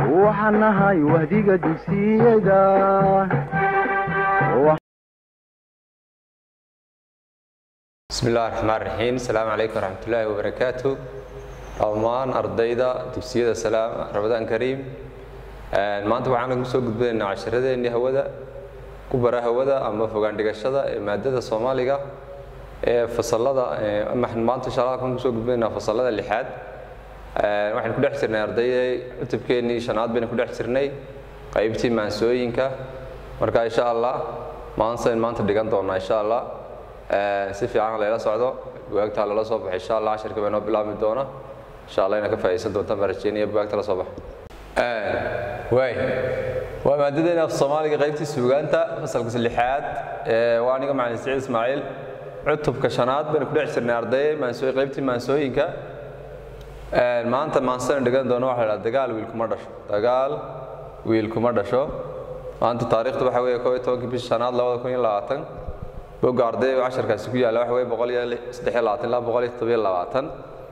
waxaan nahay wahdiga dugsiyada بسم الله الرحمن الرحيم السلام عليكم ورحمة الله وبركاته أمان أرضيدا تفسير السلام رمضان كريم ما أنت وعنا نسوق بين عشرة إني هودا كبرى هودا أما فوقان دقشة مادة الصومالية فصلنا أما إحنا ما أنت شراكم نسوق بين فصلنا اللي حد وإحنا كل حسرنا أرضية تبكيني شنات بين كل حسرني قيبتي منسوينك مركا إن شاء الله ما أنسى ما أنت دقان طورنا إن شاء الله si fiican la socdo buugta la soo baxay insha Allah shirka bano bilaabmi doona insha Allah inaka faa'iido doonta barasheenaya buugta la soo baxay waa maadada Soomaaliga qaybtii suugaanta fasalka lixaad waa aniga macallin Saciid Ismaaciil cutubka shanaad baan ku dhex jirnay arday maansooy qaybtii maansooyinka maanta maansan dhigan doona waxa la dagaal wiil kuma dhasho maanta taariikhdu waxa weeye 12 bishii shanaad 2020 بوق أرضي وعشر كاسكوية لا حوي بقولي استحلات لا بقولي طبيعي لواتن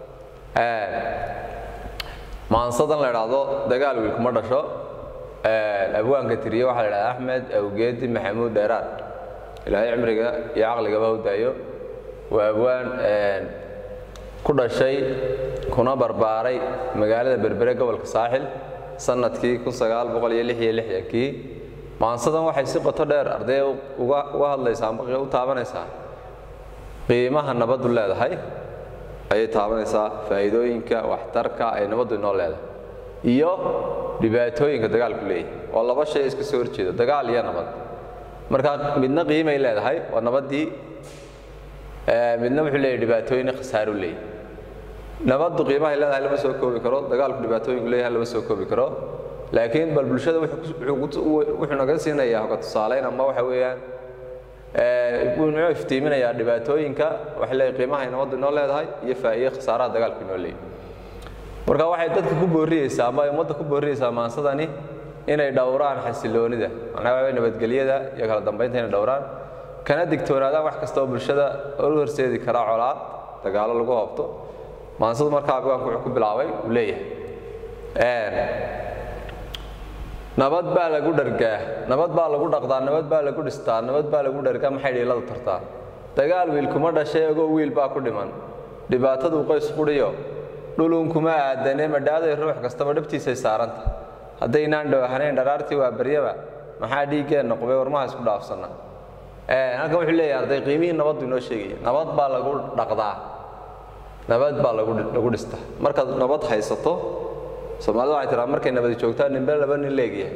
ما انصدم لرادو دجال ويلكم مرة شو أبوان كتير واحد أحمد أو جدي محمود ديران إلى عمرك يعقل جبهه دايو وأبوان كل شيء كنا برباري مجال بربرة قبل الساحل سنة كي كن سجال بقولي لحية كي ما أنصدم واحد يسقط تدار أرضي وهذا يسامح أو تابن يسا قيمة النبض الله هاي أي تابن يسا فايدوينك واحترك أي نبض النول هذا إياه ربايتوينك دجال كلي والله بس شيء إسكسور كذا دجال يا نبض مركا بدنا قيمة إلى هاي والنبض دي بدنا بحلي ربايتوين خسارة لي نبض قيمة إلى هاي لما سوكو بكرو دجال ربايتوين كلي هلا بس سوكو بكرو لكن بالبلشة وحنا قلنا يا هو تصالين أما وحويان يكون عفتي من يا دباتوينك وحلا قيمة هنا وضع النول هاي يفايق خسارة دجال كنولي ورجع واحد تدك كبوريس أما يوم تدك كبوريس أما صدقني هنا دوران حسلوني ده أنا وين بتقليه ده يقال ضمبين هنا دوران كان الدكتور هذا واحد كستو بالشدة أول رسالة كراع على تقال له قابته ما صدق مركب وعكوب بالعوي وليه نبض بالك ودرجة نبض بالك ودقدان نبض بالك ودستان نبض بالك ودرجة ما حد يلا ترتا تقال ويلكم هذا شيء جو ويل باكو دمان دبعته دوقي سقوليو دولونكم عدني مداد يروح كستمر دبتي سيسارنت هذا ينان ده هني درارتي وابريا ما حد يجي نقبل ورما يسقط أفسنا أنا كم حلي يا رضي قيمين نبض دينو شيء نبض بالك ودقدا نبض بالك ودستا مركز نبض حيسته Soomaalidu waxay tiraa markay nabad joogtaan ninba laba nin leeyahay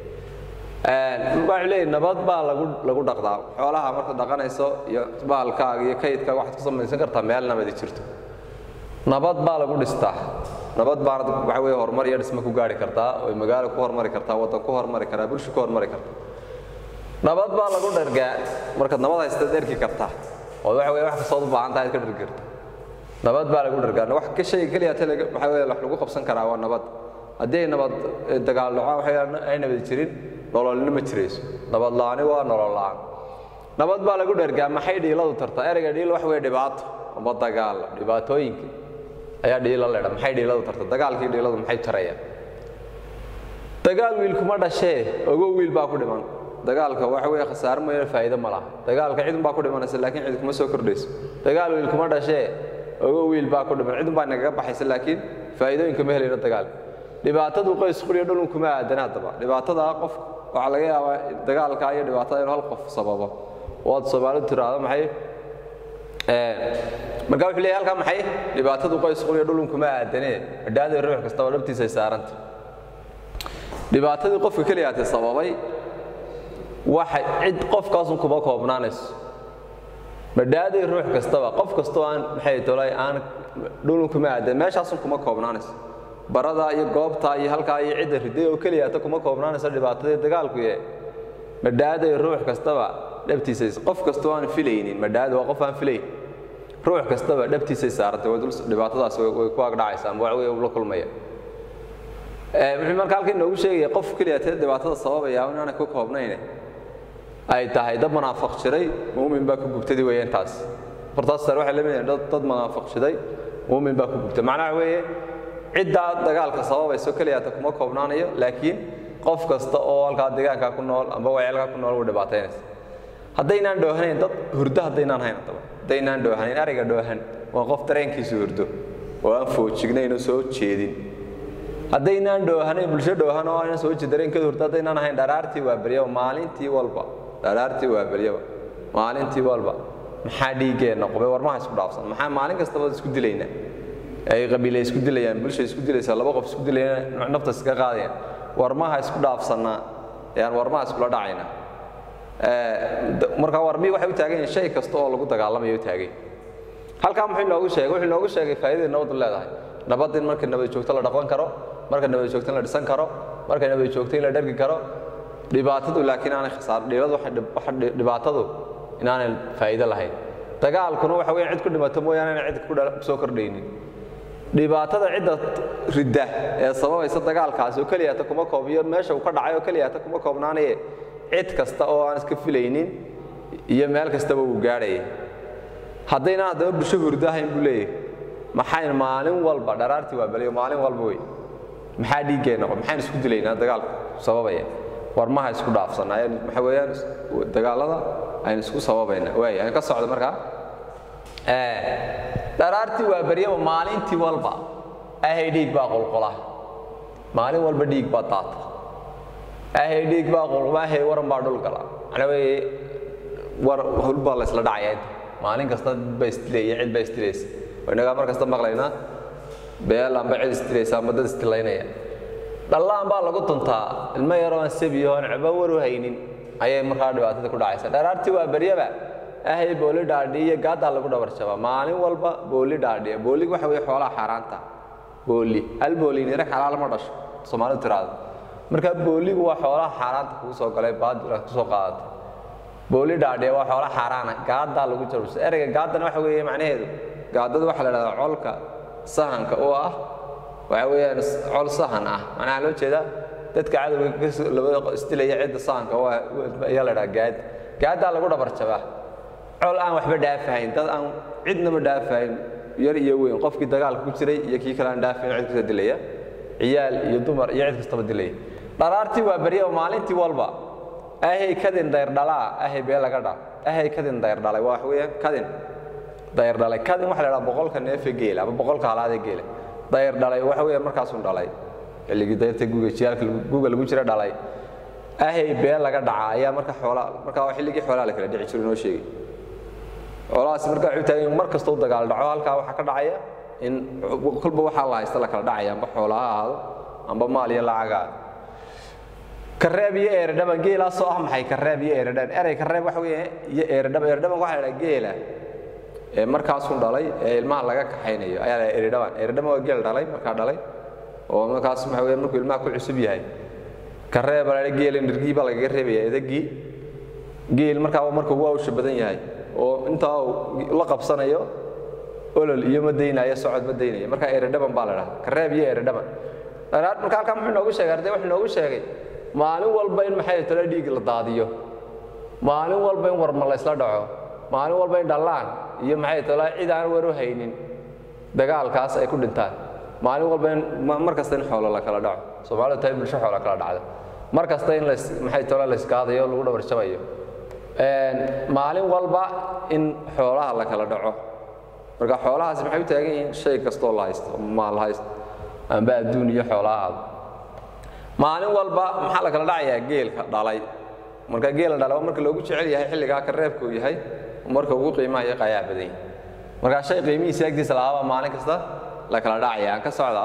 waxa leeyahay nabad baa lagu dhaqdaa xoolaha marka dhaqanayso iyo baalkaaga iyo kaydka waxaad ku samaysan kartaa meel nabad jirto nabad baa lagu dhistaa nabad baa waxa weeye horumar iyo dhismo ku gaari kartaa oo magaalo ku horumari kartaa wadan ku horumari kartaa bulsho ku horumari kartaa nabad baa lagu dhargaa marka nabad haysta dherki kartaa oo waxa weeye wax soo baahan tahay ka dhergi kartaa nabad baa lagu dhargaa wax ka shay kaliya talaga waxa weeye wax lagu qabsan karaa waa nabad hadii nabad dagaal waxa ay nabad jirin nololna ma jireyso nabad laani waa nolol laan nabad baa lagu dhargaa maxay dhiiladu tartaa erayga dhiil wax weey dhibaato ama dagaal dhibaatooyinka ayaa dhiilada leedahay maxay dhiiladu tartaa dagaalkii dhiiladu maxay tarayaan dagaal wiil kuma dhashay ogo wiil baa ku dhiman dagaalka waxa weey khasaar ma yeelo faa'iido ma laha dagaalka cid baa ku dhimanaysa laakiin cid kuma soo kordhayso dagaal wiil kuma dhashay ogo wiil baa ku dhiman cid baa naga baxaysa laakiin faa'iidooyinka ma helayno dagaal dhibaatadu qoys qoriyo dhulun kuma aadan hadaba dhibaatada qof waxa laga yaabaa dagaalka iyo dhibaatada in hal qof sababo wad Soomaalidu tiraahdo maxay marka wuxuu leeyahay halka maxay dhibaatadu qoys qoriyo dhulun kuma aadanee dhaada ruux kasta oo dhabtiisa ay saaranta dhibaatadu qofka kaliya ay sababay waxa cid qofkaas uu kuma koobnaanayso badaaday ruux kastaba qof kasto aan maxay tolay aan dhulun kuma aadan meeshaas kuma koobnaanayso barada iyo goobta iyo halka ay cid riday oo kaliya ta kuma koobnaanayso dhibaatada dagaalku ee badaaday ruux kastaba dhabtiisa qof kasto aan filaynin madaad waa qof aan filayn ruux kastaba dhabtiisa saartay oo dhibaatadaas way ku agdhacaysaa ama wax weey la kulmaya wixii markaa halkii noogu sheegay qof kaliya ta dhibaatada sababaya inaan ku koobnayn ay tahay dad munaafiq jiray muumin baa ku gubtay weeyaan taas fartaas waxa la mid ah dad munaafiq jiray muumin baa ku gubtay macnaheedu weeye cidda dagaalka sababayso kaliya ta kuma koobnaanayo laakiin qof kasta oo halka deegaanka ku nool amba wacyiga ku nool uu dhibaateynaysa haddaynaan dhoohanayn dad hurdo haddaynaan hayn haddaynaan dhoohanayn ariga dhoohan waa qof dareenkiisu hurdo oo aan foojignayn oo soo jeedin haddaynaan dhoohanayn bulsho dhoohan oo aan soo jeedin dareenkeedu hurdo haddaynaan hayn dharaartii waa bariyo maalintii walba dharaartii waa bariyo maalintii walba maxaa dhiigeena qobay warmaha isku dhaafsan maxaa maalin kasta isku dilayna ay qabiilay isku dilayaan bulsho isku dilaysa laba qof isku dilayaan nafta iska qaadayaan warmaha isku dhaafsanna yaan warmaha isku la dhacayna marka warmii waxay u taagan yihiin shay kasta oo lagu dagaalamayo taagay halka wuxuu noogu sheegay faa'iidada nabad leedahay nabad in marka nabad joogto la dhaqan karo marka nabad joogto la dhisan karo marka nabad joogto la dhargi karo dhibaatadu laakiin aanay khasaar dhiladu waxa dhibaatadu inaanay faa'iido lahayn dagaalkuna waxa weeyaan cid ku dhimato mooyaane cid ku soo kordhaynin dhibaatada cidda ridda ee sababaysa dagaalkaas oo kaliya ta kuma koobiyo meesha uu ka dhacay oo kaliya ta kuma koobnaanay cid kasta oo aan iska filaynin iyo meel kasta uu gaaray haddayna hadaba bulsho hurdahayn buu leeyahay maxay maalin walba dharaartii waa baliyo maalin walba way maxaa dhiigeena maxaan isku dilaynaa dagaalka sababaya warmaha isku dhaafsanayeen waxa weeyaan dagaalada aynu isku sababayna way aan ka socdo markaa dharaartii waa bariyo maalintii walba ahay dhiig baa qulqula maalin walba dhiig baa taata ahay dhiig baa qulqula ahay waran baa dhul gala anaway war hulba la isla dhacay maalin kasta baystilay cid baystilays wanaga mar kasta maqlayna beel amba cid istilaysa amba dad istilaynaya dhallaan baa lagu tuntaa ilma yar oo sabiyo aan caba waru haynin ayay markaa dhibaatada ku dhacaysa dharaartii waa bariyaba ahay booli dhaadhiye gaada lagu dhabarjaba maalin walba booli dhaadhiye booli waxa way xoolaha xaraanta booli alboolini rag xalaal ma dhasho Soomaalidu tiraado marka booligu waa xoolaha xaraanta ku soo galay baad ku soo qaadatay booli dhaadhiye waa xoolaha xaraana gaada lagu jarso erayga gaadana waxa weeye macnaheedu gaadadu waxa la yiraahdaa colka sahanka oo ah waxa weeyaan col sahan ah macnaha loo jeeda dadka cadawga labada istilaya cid sahanka waa ayaa la yiraahdaa gaada lagu dhabarjaba col aan waxba dhaafayn dad aan cidnaba dhaafayn yar iyo weyn qofkii dagaalka ku jiray iyo kii kale aan dhaafayn cid kasta dilaya ciyaal iyo dumar iyo cid kasta dilay dharaartii waa bariyo maalintii walba ahay kadin dayr dhalaa ahay beel laga dhaa ahay kadin dayr dhalay waa weeyaan kadin dayr dhalay kadin waxa la yiraahdaa boqolka neef geel ama boqolka halaad geel dayr dhalay waxa weeyaan markaas uu dhalay xilligii dayrta Google lagu jira dhalay ahay beel laga dhacaa ayaa marka xilligii xoolaha la kala dhici jiray noo sheegay xoolahaas marka wuxuu taagay mar kasta uu dagaal dhaco halka waxa ka dhacaya in kulba waxa la haysta la kala dhacaya amba xoolaha ahaado amba maal iyo lacaga kareeb iyo eerdhaban geela soo ah maxay kareeb iyo eerdhaban eray kareeb waxa weeye iyo eerdhaban waxa la geela markaas uu dhalay ilmaha laga kaxaynayo ayaa la eerdhaban waa geel dhalay marka dhalay oo markaas waxa weeye markuu ilmaha ku cusub yahay kareeb la geel nirgiiba laga reebaya edagii geel marka uu u shabadan yahay oo inta la qabsanayo olol iyo madeynayo socod madeynayo marka eerdhaban baa la dhahaa kareeb iyo eerdhaban daraad marka halka muxuu noogu sheegay arday wuxuu noogu sheegay maalin walba in maxay tala dhiig la daadiyo maalin walba in warma la isla dhaco maalin walba in dhalaan iyo maxay tala cid aan waru haynin dagaalkaas ay ku dhintaan maalin walba in markasta in xoolo la kala dhaco Soomaalidu tahay bulsho xoolo kala dhacda markasta in maxay tala la iskaadayo lagu dhabarjabayo maalin walba in xoolaha la kala dhaco marka xoolahaas maxay u taagan yihiin shay kasto la haysto maal haysto amba adduun iyo xoolaha maalin walba maxaa la kala dhacayaa geelka dhalay marka geel dhalay marka loogu jecel yahay xilliga ka reebku yahay marka ugu qiimaha qayaa badan marka shay qiimihiisa agtiisa laaba maalin kasta la kala dhacayaa ka socda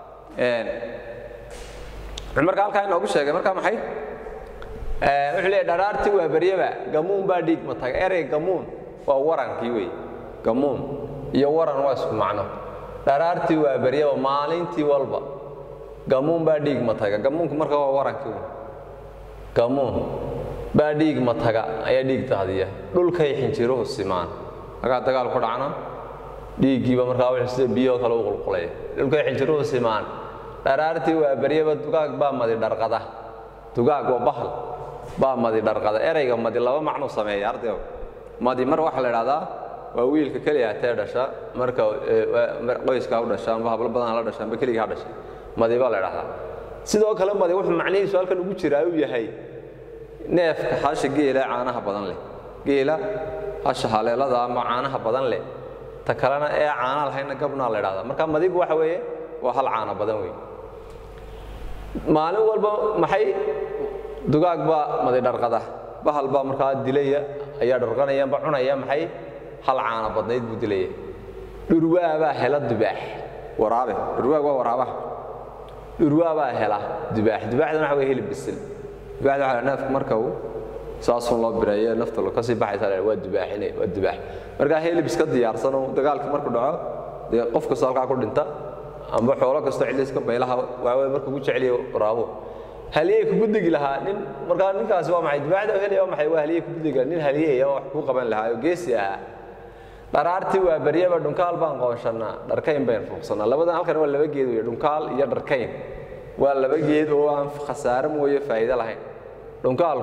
marka halka inoogu sheegay marka maxay wuxuu leeyahay dharaartii waa bariyaba gamuun baa dhiig ma taga erey gamuun waa warankii wey gamuun iyo waran waa isku macno dharaartii waa bariyaba maalintii walba gamuun baa dhiig ma taga gamuunku marka waa warankii gamuun baa dhiig ma taga ayaa dhiig daadiya dhulkay xinjiruhu simaan aga dagaal ku dhacna dhiigiiba marka wuxuu sida biyo kale u qulqulay dhulkay xinjiruhu simaan dharaartii waa bariyaba dugaag baa madi dharqada dugaag waa bahal baa madi dharqada ereyga madi laba macno sameeyo arday madi mar waxa la yiraahdaa waa wiilka kaliya tee dhasha marka qoyska u dhashaan hablo badan la dhashaan ba kaliya dhashay madi baa la yiraahdaa sidoo kale madi wuxuu macnihiisu halkan ugu jiraa uu yahay neefka hasha geela caanaha badan leh geela hasha haleelada ama caanaha badan leh ta kalena ee caana lahayna gabna la yiraahdaa marka madigu waxa weeye waa hal caana badan weey maalin walba maxay dugaag ba madi dharqada bahal ba marka dilaya ayaa dharqanaya ba cunaya maxay hal caana badnayd buu dilay dhurwaa baa hela dibaax waraabe dhurwaa waa waraabaha dhurwaa baa hela dibaax dibaaxdana waxa way hilib bisil dibaaxda waxa neefka marka uu saasun loo bireeyay nafta loo ka sii baxaysa waa dibaaxinay waa dibaax marka hilib iska diyaarsan oo dagaalka markuu dhaco qofka salka ku dhinta amba xoolo kasto ciliska beelaha waa marka uu jeceliyo waraabo haliyay ku gudigi lahaa nin marka ninkaas waa maxay dibaaxda helay maxay waa haliyay ku gudiga nin haliyay wax ku qaban lahaa geesi ah daraarti waa bariyaba dhunkaal baan qooshanaa dharkayn baan fuuqsanaa labadan halkan waa laba geed weey dhunkaal iyo dharkayn waa laba geed oo aan khasaare mooye faa'iido lahayn dhunkaal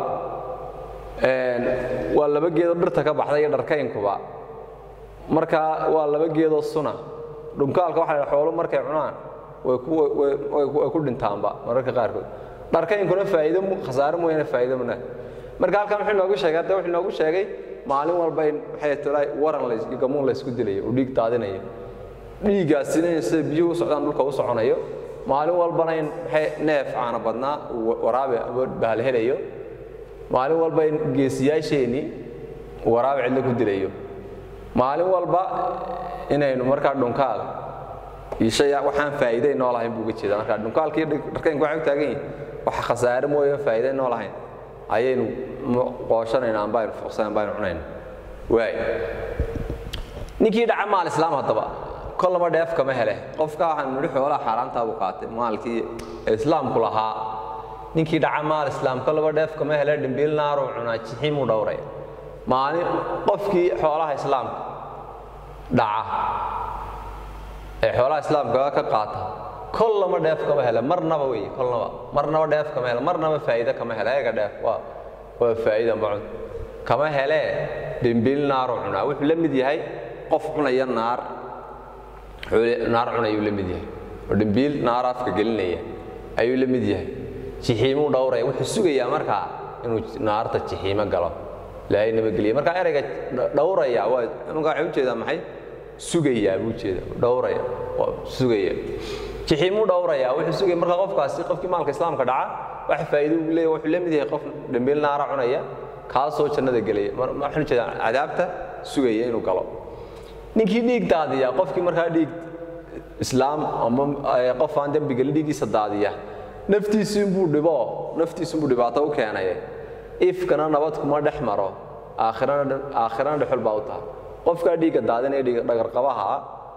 waa laba geed oo dhirta ka baxday iyo dharkaynkuba marka waa laba geed oo suna dhunkaalka waxa xoolo markay cunaan way ku dhintaanba mararka qaarkood dharkaynkuna faa'iido khasaare mooye faa'iido mana marka halkan wuxuu noogu sheegay maalin walba in waxay tahay waran la isku gamoon la isku dilayo oo dhiig daadinayo dhiigaasina inay biyo u socdaan dhulka u soconayo maalin walbana in neef caana badnaa waraabe bahal helayo maalin walba in geesiyaasheeni waraabe cid la ku dilayo maalin walba inaynu marka dhunkaal isha waxaan faa'iido noo lahayn buu jeedaa marka dhunkaalkii dharkaynku waxa taagan yahay waxa khasaare mooye faa'iido noo lahayn ayaynu qooshanayna aan baan fuqsan baan cunayna way ninkii dhaca maal islaam hadaba kolaba dheef kama hele qofka waxaan niri xoolaha xaraanta uu qaatay maalkii islaamku lahaa ninkii dhaca maal islaam kolaba dheef kama hele dhimbil naar oo cunaa jixiim u dhowray maalin qofkii xoolaha islaamka dhaca ee xoolaha islaamka ka qaata كلما دافع كما هلا مرنا بوي مرنا دافع كما هلا مرنا ما فائدة كما هلا يا قداف وفائدة بعد كما هلا دمبيل نار عنا وحلم دي هاي قفنا يا نار نار عنا يولم دي هاي ودمبيل نار أفك قلنا يا أيولم دي هاي جحيم ودورة وحسوا يا مركا إنه نار تجحيم قلب لا إنه بقلي مركا أرجع دورة يا واحد مركا عود كذا محي سوقي عود كذا دورة يا سوقي جحيم ودورة يا وحسوا مركا قف كاسي قف كمال الإسلام كدعاء واحد فايدة ولا وحلم دي قف دمبيل نار عنا يا كاسو كنا دقلي ما إحنا كذا عذابته سوقي إنه قلب نيجي ديك دادية قف كمركا ديك إسلام أمم قف عندهم بقول ديك صدادية نفتي سنبور دبا تاو كأنا يه إف كنا نباتكم ما دحمره آخرنا دحول باوتها قف كديك دادين ديك رقبها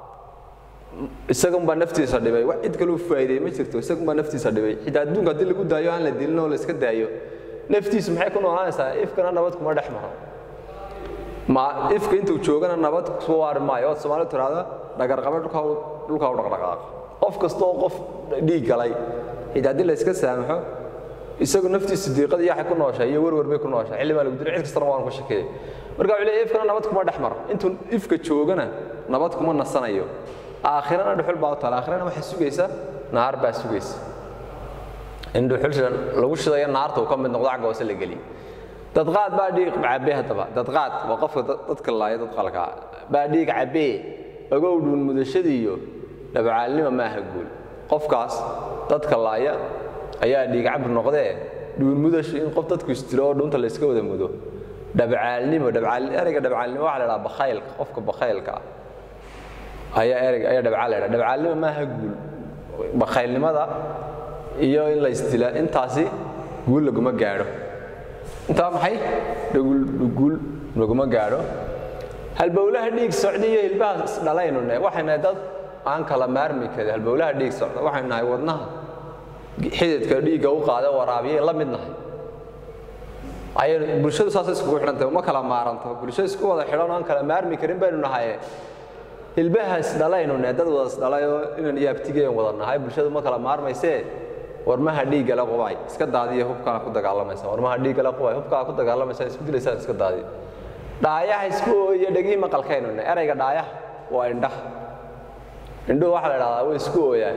السجن بنفتي صدبي واحد كلو فايدة ما شفته السجن بنفتي صدبي إذا دون قد اللي قد دايو عن الدلنا ولا سكت دايو نفتي سمحكم وعايز إف كنا نباتكم ما دحمره ما إف كنتوا تشوفنا نبات سوار ما يوت سوار ترى هذا رقبة لكاو رقاق قف كستو قف ديك علي إذا دل إسكت سامحه يسقون نفتي الصديقة دي يحكون ناشة يورور بيكون ناشة علم ما لقدر عيد كسر وان كشة كده مرجع عليه إف كنا نباتكم ما دحمر أنتم إف كتشوجنا نباتكم ما نصنا يو آخرنا دحول باوتال آخرنا ما حسوا جيسا نهار باسوا جيس إن دحول لو وش ضيع نهار تو كم من نقطع جوس اللي قلي تضغط بعديك عبيها تبع تضغط وقف تتكلم تتقلق بعديك عبيه أقول دون مدشديو نبعلم ما هقول قف كاس تتكلم ayaa dhiig cabr noqday duun mudash in qof dadku istiro doonta la iska wada mudo dabcaalnimo erayga dabcaalnimo waxa la yiraahdaa bakhaylka qofka bakhaylka ayaa dabcaalnimo ma aha guul bakhaylnimada iyo in la istila intaasi guul laguma gaaro inta maxay guul laguma gaaro halbowlaha dhiig socdiyo ilbaas dhalaynuna waxayna dad aan kala maarmi karin halbowlaha dhiig socda waxayna ay wadnaha xididka dhiiga u qaada waraabiye la midnahay ay bulshadu saas isku xirantay uma kala maaranto bulshadu isku wada xiran aan kala maarmi karin baynu nahay ilbahaas dhalayno dad wada dhalayo inaan yaabtigeen wada nahay bulshadu ma kala maarmayse warmaha dhiiga la qubay iska daadiyo hubka ku dagaalamaysa warmaha dhiiga la qubay hubka ku dagaalamaysa isku dilaysa iska daadiyo dhaayaha isku ooya dhagii maqalkeynuna erayga dhaayaha waa indhaha indhuhu waxa la yiraahdaa way isku ooyaan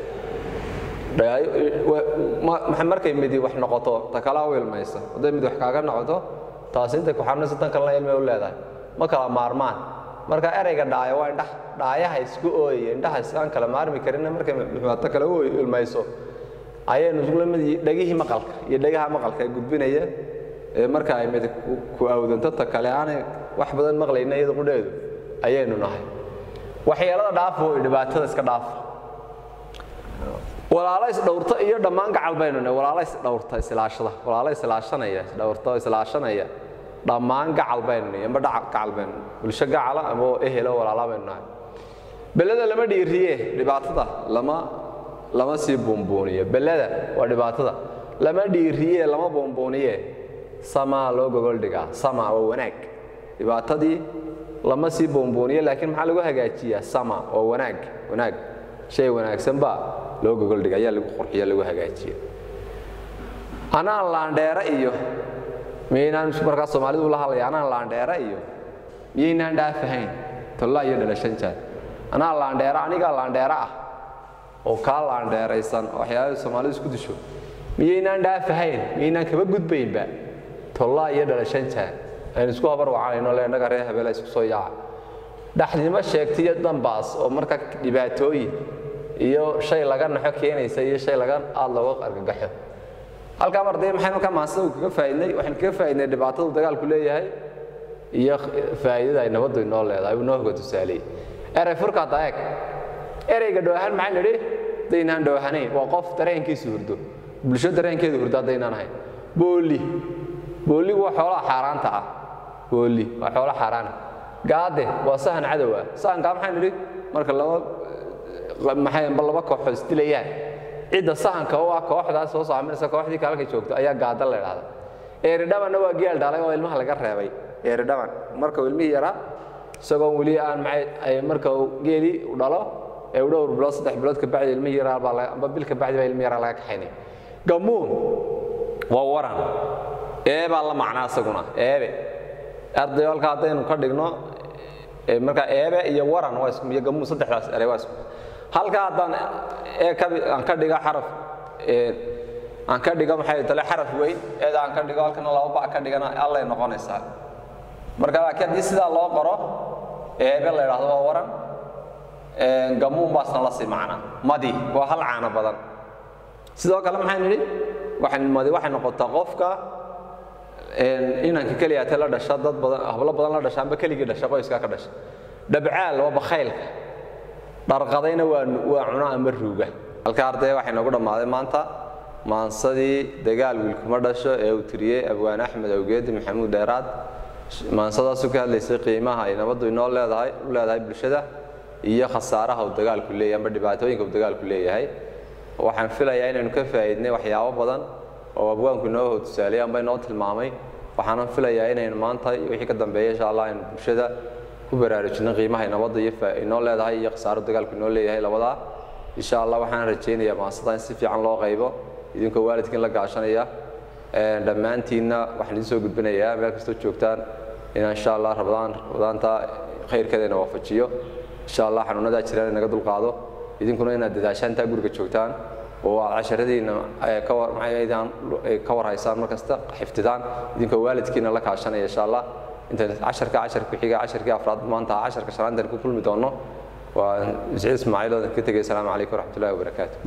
markay midi wax noqoto ta kala weelmaysa haday mid wax kaaga noqoto taas inta ku xarnaysa tan kale ilmo u leedahay ma kala maarmaan marka erayga dhaaya waa indhaha dhaayaha isku ooyay indhaha isaan kala maarmi karin markay ta kala weelmayso ayaynu iskulamadi dhagihii maqalka iyo dhagaha maqalka gudbinaya marka ay mid ku awdanto ta kale aan wax badan maqlayna iyada qudheedu ayaynu nahay waxyeelada dhaafo dhibaatada iska dhaaf walaalays dhawrta iyo dhamaan gacal baynuna walaalays dhawrta islaashada walaalays ilaashanaya dhawrta islaashanaya dhamaan gacal baynuna ama dhac gacal bayn bulsho gacala ama ehelo walaala baynuna belada lama dhiiriye dhibaatada lama sii boombooniyo belada waa dhibaatada lama dhiiriye lama boombooniye sama loo gogol dhigaa sama waa wanaag dhibaatadii lama sii boombooniyo laakiin maxaa lagu hagaajiyaa sama waa wanaag shay wanaagsan ba loo gogol dhigaa ayaa lagu qurxiyo lagu hagaajiyo ana laandheera iyo meeynaan marka Soomaalidu la hadlay ana laandheera iyo meeynaan dhaafahayn tolaa iyo dhalashan jaad ana laandheera aniga laandheera ah oo ka laandheeraysan waxyaabo Soomaalidu isku disho meeynaan dhaafahayn meeynaan kaba gudbaynba tolaa iyo dhalashan jaad aan isku habar wacanayno leenaga reer habeel isku soo yaac dhaxnimo sheegtiyo dambaas oo marka dhibaatooyin iyo shay laga naxo keenaysa iyo shay laga aad looga argagaxo halka marday maxaynu ka maasoo kaga faa'iidnay waxaan kaga faa'iidnay dhibaatada dagaalku leeyahay iyo faa'iidada ay nabadu inoo leedahay inoo hoga tusaalay eray furka daayag erayga dhawaan maxay nidhi deynaan dhawaanayn waa qof dareenkiisu hurdo bulsho dareenkeedu hurdo deynaan ahayn booli waa xoolaha xaaraanta ah booli waa xoolaha xaaraan gaade waa sahan cadow ah sahan ka maxay nidhi marka laba kooxood isdilayaan cida sahanka oo kooxdaas soo saameynaysa kooxdii kale ka joogto ayaa gaada la yiraahdaa eridhaban waa geel dhalay oo ilmaha laga reebay eridhaban marka ilmihi yara isagoo wali aan ay marka geeli u dhalo ee u dhowr bilood 3 bilood ka bacdi ilmihi yara amba bil ka bacdi ilmihi yara laga kaxaynay gamuun waa waran baa la macnaa asaguna arday halka hadaynu ka dhigno marka iyo waran waa isku iyo gamuun saddexdaas eray waa isku halka hadan aan ka dhiga xaraf aan ka dhiga maxay tale xaraf weyn aan ka dhigo halkan laba ba ka dhigana alla ay noqonaysaa marka laakiin sida loo qoro la yiraahdo waa waran gamuun baasna la sii macna madi waa hal caana badan sidoo kale maxay nidhi madi waxay noqotaa qofka inanka kaliya la dhasha dad badan hablo badan la dhashaan ba kaliya dhasha qoyska ka dhasha dabcaal waa bakhaylka dharqadayna waa cuna ama ruuga halka arday waxay nagu dhamaaday maanta maansadii dagaal wiilkuma dhasho ee uu tiriyay Abwaan Axmed Awgeedi Maxamuud Dheeraad maansadaas oo ka hadlaysay qiimaha ay nabadu inoo leedahay bulshada iyo khasaaraha uu dagaalku leeyahay ama dhibaatooyinka uu dagaalku leeyahay waxaan filayaa inaynu ka faa'iidnay waxyaabo badan oo abwaanku inoo tusaalay ama inoo tilmaamay waxaan filayaa inaynu maanta wixii ka dambeeyay insha Allah in bulshada ku baraarujino qiimaha nabadda iyo inoo leedahay iyo khasaaro dagaalku inoo leeyahay labada insha Allah waxaan rajaynayaa maasada in si fiican loo qaybo idinka waalidkiin la gaashanaya dhamaantiina waxaan idin soo gudbinayaa meel kasta joogtaan in insha Allah rabadaanta khayrkeedana waafajiyo insha Allah xanuunada jiraan naga dul qaado idinkuna inaad dadaashaanta guriga joogtaan oo casharadiina ka warhaysaan markasta xifdidaan idinka waalidkiina la kaashanaya insha Allah inta casharka ku xiga casharkii afraad maanta casharka shanaad ku kulmi doono waa Ismaaciil oo ka tagay. Assalaamu calaykum wa rahmatullaahi wa barakaatuh.